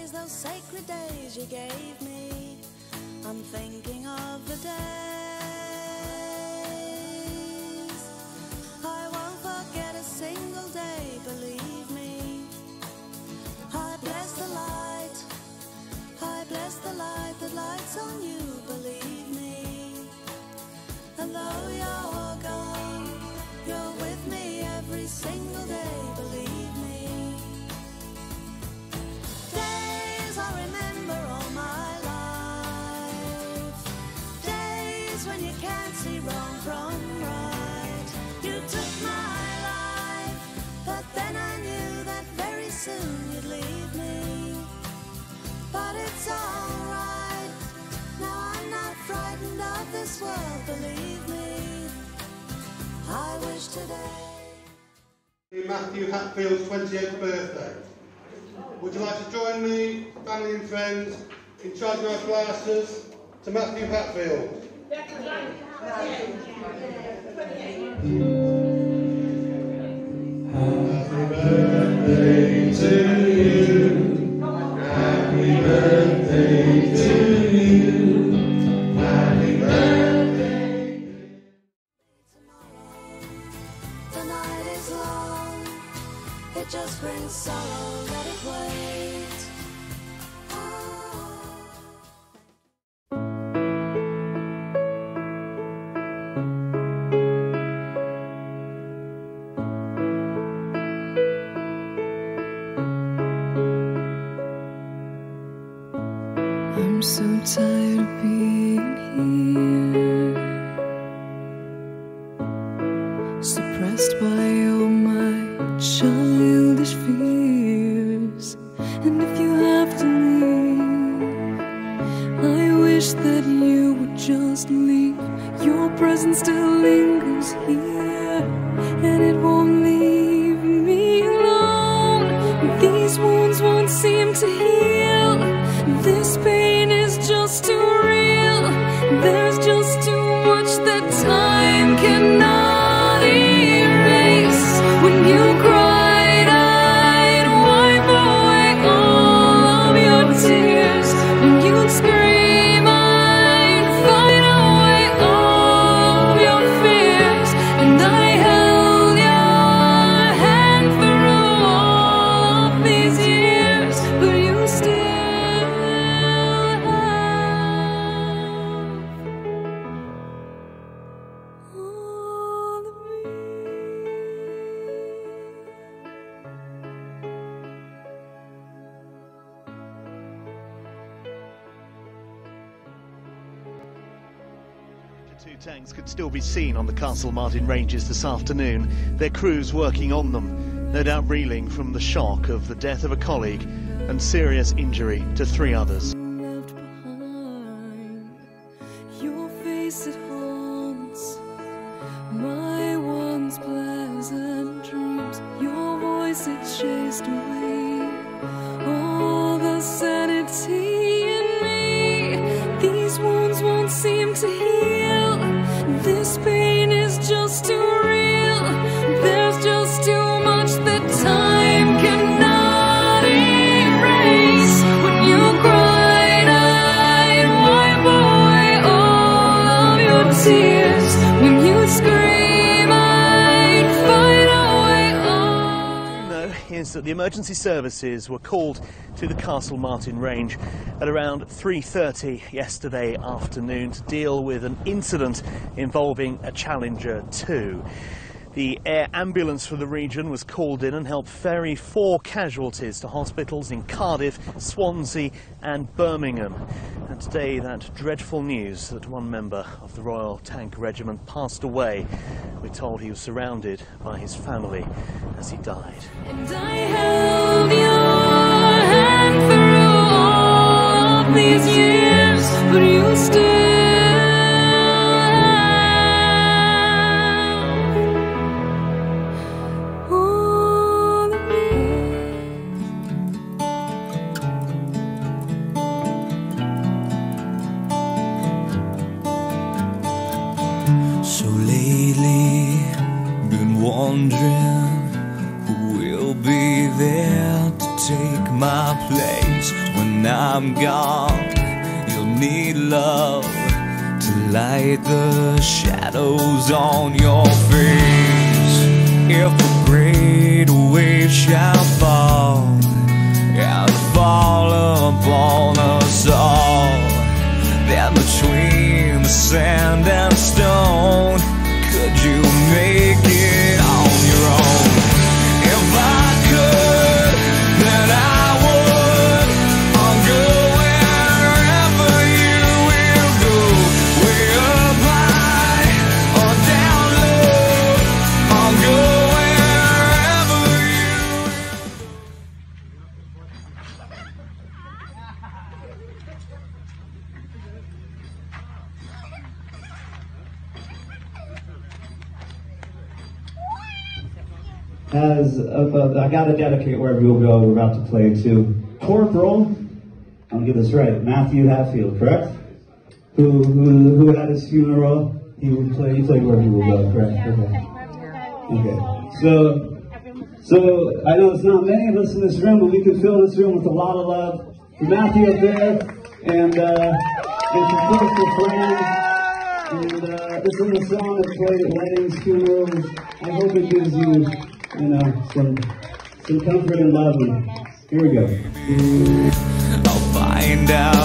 days, those sacred days you gave me. I'm thinking of the days. I won't forget a single day, believe me. I bless the light, I bless the light that lights on you, believe me. And though you're gone, you're with me every single day, believe me. Days I remember all my life, days when you can't see wrong from right. You took my life, but then I knew that very soon you'd leave me. But it's alright, now I'm not frightened of this world, believe me. I wish today. Matthew Hatfield's 28th birthday. Would you like to join me, family and friends, in charging our glasses to Matthew Hatfield? Happy birthday to you. Happy birthday to you. Happy birthday. The night is long, it just brings sorrow, let it wait. I'm so tired of being here, suppressed by all my childish fears. And if you have to leave, I wish that you would just leave. Your presence still lingers here, and it won't leave me alone. These wounds won't seem to heal. This pain is just too real. There's just too much that time cannot erase. When you cried, I'd wipe away all of your tears. When you'd scream, I'd fight away all of your fears. And I held your hand through all of these years, but you still Two tanks could still be seen on the Castlemartin Ranges this afternoon, their crews working on them, no doubt reeling from the shock of the death of a colleague and serious injury to 3 others. Left behind, your face it haunts my once pleasant dreams. Your voice it chased away all the sanity in me. These wounds won't seem to heal. This pain is just too real. There's just too much that time cannot erase. When you cried, I'd wipe away all of your tears. When you scream, I'd fight away all. No, is that the emergency services were called to the Castlemartin Range at around 3:30 yesterday afternoon to deal with an incident involving a Challenger 2. The air ambulance for the region was called in and helped ferry 4 casualties to hospitals in Cardiff, Swansea and Birmingham. And today that dreadful news that one member of the Royal Tank Regiment passed away. We're told he was surrounded by his family as he died. And I held your hand through all of these years, but you still all of me. So lately, been wondering who will be there to take my place. days when I'm gone, you'll need love to light the shadows on your face. If a great wave shall fall and fall upon us all, then between the sand and stone, could you make it on your own? If I could, then I would. I'll go wherever you will go, way up high or down low. I'll go wherever you will go. I gotta dedicate wherever you'll go. We're about to play to Corporal. I'm gonna get this right. Matthew Hatfield, correct? Who had his funeral? He played wherever he will go, correct? Okay. So I know it's not many of us in this room, but we can fill this room with a lot of love for Matthew up there, and for Corporal Fran. And this is a song that's played at weddings, funerals. I hope it gives you, some comfort and love. And here we go. I'll find out